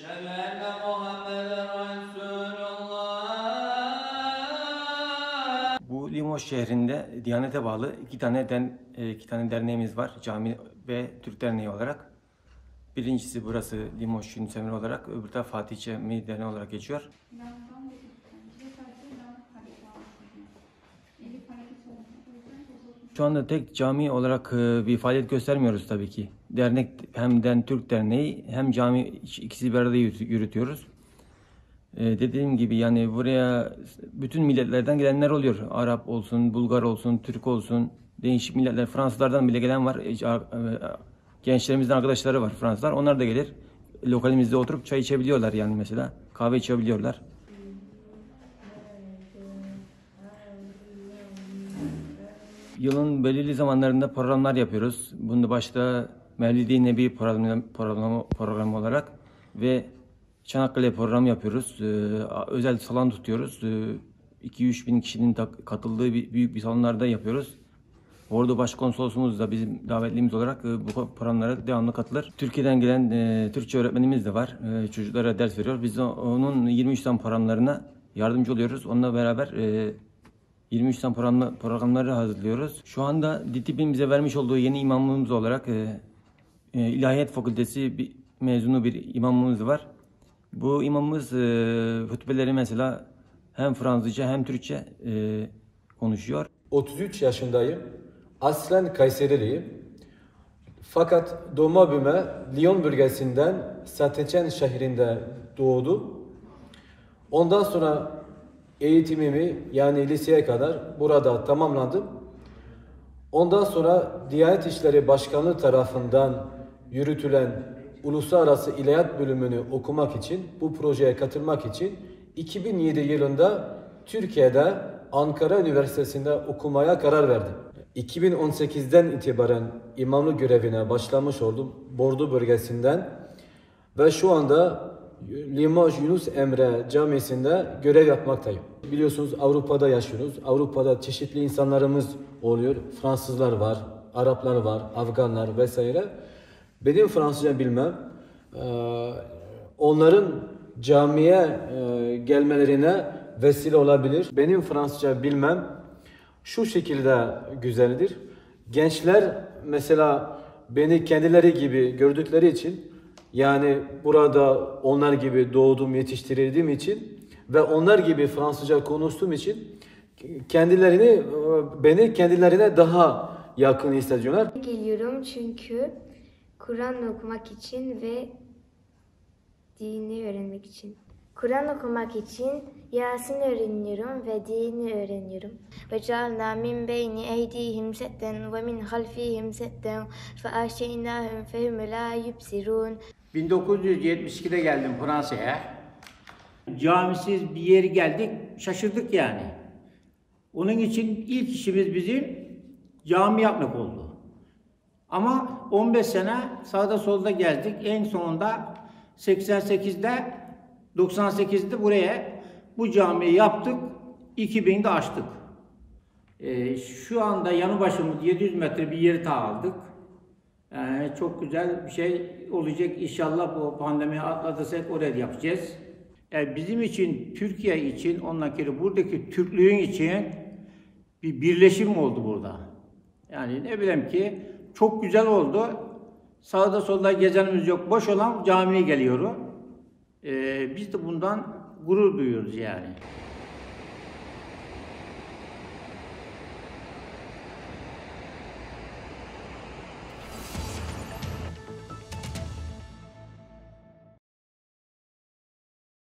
Bu Limoges şehrinde Diyanet'e bağlı iki tane derneğimiz var. Cami ve Türk Derneği olarak. Birincisi burası Limoges Yunus Emre olarak, öbürü de Fatih Cemii Derneği olarak geçiyor. Şu anda tek cami olarak bir faaliyet göstermiyoruz tabii ki. Dernek hem Türk Derneği hem cami ikisi bir arada yürütüyoruz. Dediğim gibi yani buraya bütün milletlerden gelenler oluyor. Arap olsun, Bulgar olsun, Türk olsun, değişik milletler, Fransızlardan bile gelen var. Gençlerimizden arkadaşları var Fransızlar. Onlar da gelir. Lokalimizde oturup çay içebiliyorlar yani mesela. Kahve içebiliyorlar. Yılın belirli zamanlarında programlar yapıyoruz. Bunda başta Mevlid-i Nebi programı olarak ve Çanakkale programı yapıyoruz. Özel salon tutuyoruz. 2-3 bin kişinin katıldığı büyük bir salonlarda yapıyoruz. Ordu Başkonsolosumuz da bizim davetlimiz olarak bu programlara devamlı katılır. Türkiye'den gelen Türkçe öğretmenimiz de var. Çocuklara ders veriyor. Biz onun 23 tane programlarına yardımcı oluyoruz. Onunla beraber 23 tane programları hazırlıyoruz. Şu anda DİTİB'in bize vermiş olduğu yeni imamımız olarak İlahiyat Fakültesi mezunu bir imamımız var. Bu imamımız hutbeleri mesela hem Fransızca hem Türkçe konuşuyor. 33 yaşındayım. Aslen Kayseriliyim. Fakat doğma büyüme Lyon bölgesinden Saint-Étienne şehrinde doğdum. Ondan sonra eğitimimi yani liseye kadar burada tamamladım. Ondan sonra Diyanet İşleri Başkanlığı tarafından yürütülen Uluslararası İlahiyat bölümünü okumak için, bu projeye katılmak için 2007 yılında Türkiye'de Ankara Üniversitesi'nde okumaya karar verdim. 2018'den itibaren imamlık görevine başlamış oldum Bordeaux bölgesinden ve şu anda Limoges Yunus Emre Camisi'nde görev yapmaktayım. Biliyorsunuz Avrupa'da yaşıyoruz. Avrupa'da çeşitli insanlarımız oluyor. Fransızlar var, Araplar var, Afganlar vesaire. Benim Fransızca bilmem, onların camiye gelmelerine vesile olabilir. Benim Fransızca bilmem şu şekilde güzeldir. Gençler mesela beni kendileri gibi gördükleri için, yani burada onlar gibi doğdum, yetiştirildiğim için ve onlar gibi Fransızca konuştuğum için beni kendilerine daha yakın hissediyorlar. Geliyorum çünkü Kur'an okumak için ve dini öğrenmek için. Kur'an okumak için Yasin öğreniyorum ve dini öğreniyorum. Ve cealna min beyni eydihim setten ve min halfihim setten fe aşeynahum fehum la yubsirun. 1972'de geldim Fransa'ya. Camisiz bir yere geldik, şaşırdık yani. Onun için ilk işimiz bizim cami yapmak oldu. Ama 15 sene sağda solda gezdik. En sonunda 98'de buraya bu camiyi yaptık. 2000'de açtık. Şu anda yanı başımız 700 metre bir yeri aldık. Çok güzel bir şey olacak. İnşallah bu pandemiyi atlatırsak oraya yapacağız. Bizim için, Türkiye için, ondan buradaki Türklüğün için bir birleşim oldu burada. Yani ne bileyim ki çok güzel oldu. Sağda solda gezenimiz yok. Boş olan camiye geliyor. Biz de bundan gurur duyuyoruz yani.